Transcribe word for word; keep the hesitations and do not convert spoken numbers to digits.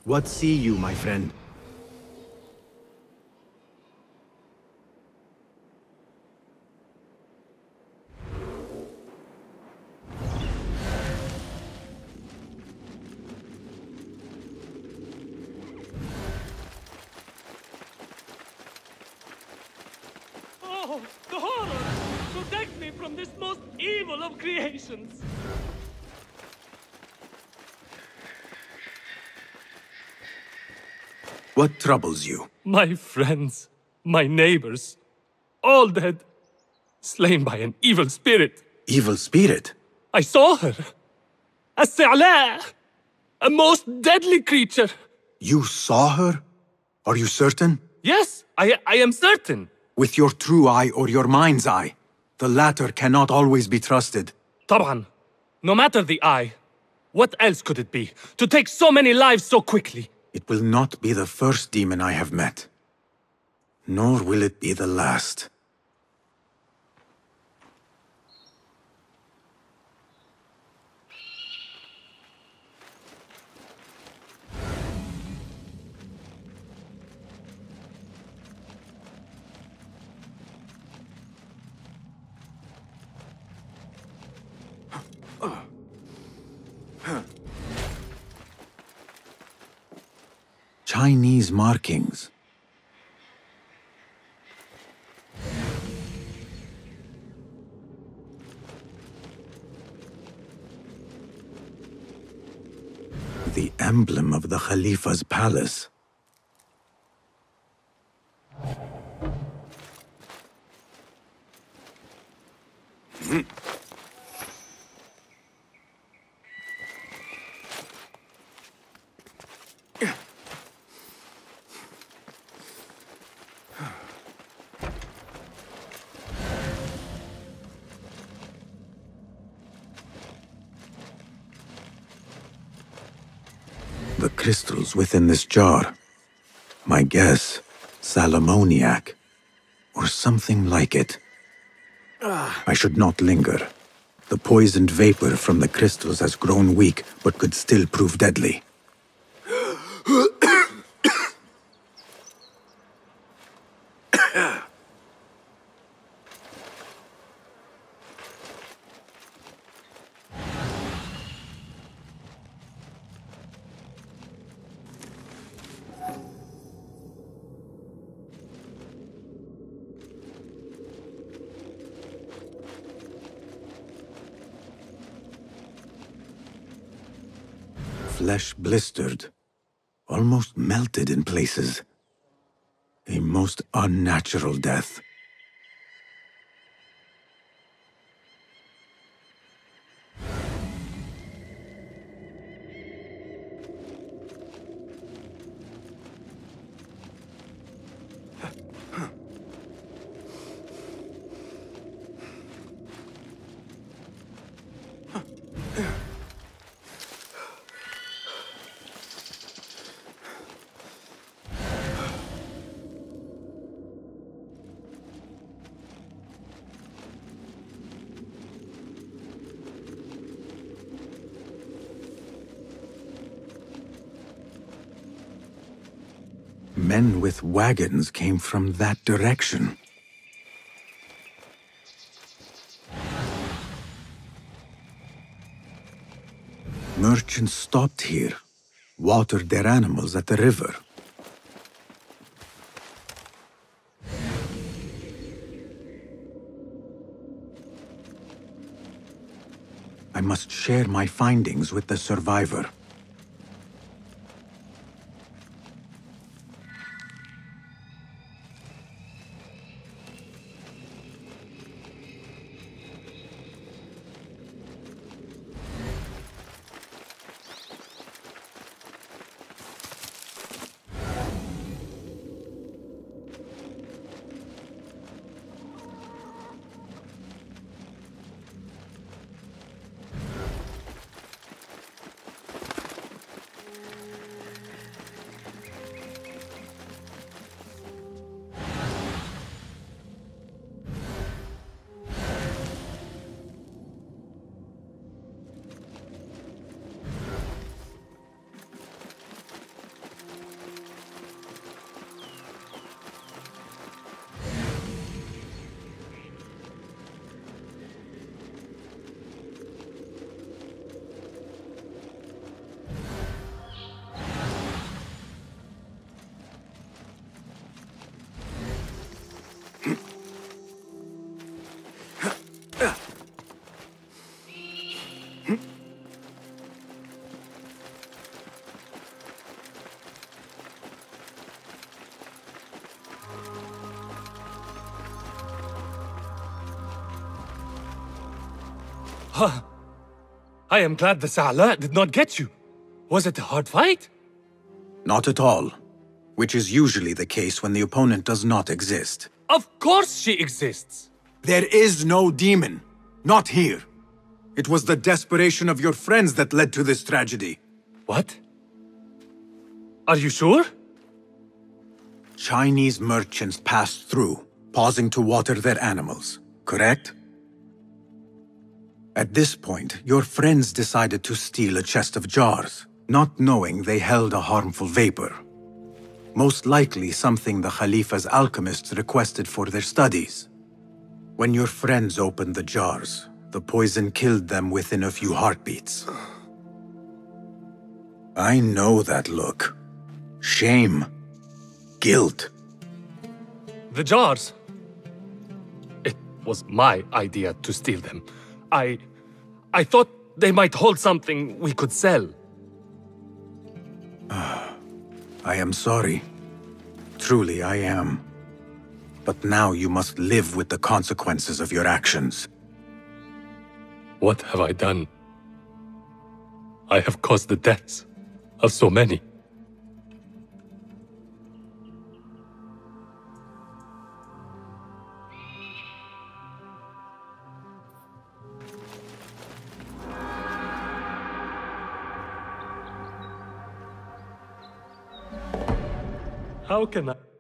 What see you, my friend? Oh, the horror! Protect me from this most evil of creations! What troubles you? My friends, my neighbors, all dead, slain by an evil spirit. Evil spirit? I saw her. A Sa'la, a most deadly creature. You saw her? Are you certain? Yes, I, I am certain. With your true eye or your mind's eye? The latter cannot always be trusted. طبعا. No matter the eye, what else could it be? To take so many lives so quickly? It will not be the first demon I have met. Nor will it be the last. Chinese markings. The emblem of the Khalifa's palace. The crystals within this jar. My guess, Salomoniac, or something like it. I should not linger. The poisoned vapor from the crystals has grown weak, but could still prove deadly. Flesh blistered, almost melted in places. A most unnatural death. Men with wagons came from that direction. Merchants stopped here, watered their animals at the river. I must share my findings with the survivor. I am glad the Sa'ala did not get you. Was it a hard fight? Not at all. Which is usually the case when the opponent does not exist. Of course she exists! There is no demon. Not here. It was the desperation of your friends that led to this tragedy. What? Are you sure? Chinese merchants passed through, pausing to water their animals, correct? At this point, your friends decided to steal a chest of jars, not knowing they held a harmful vapor. Most likely something the Khalifa's alchemists requested for their studies. When your friends opened the jars, the poison killed them within a few heartbeats. I know that look. Shame. Guilt. The jars. It was my idea to steal them. I... I thought they might hold something we could sell. I am sorry. Truly, I am. But now you must live with the consequences of your actions. What have I done? I have caused the deaths of so many. How can I...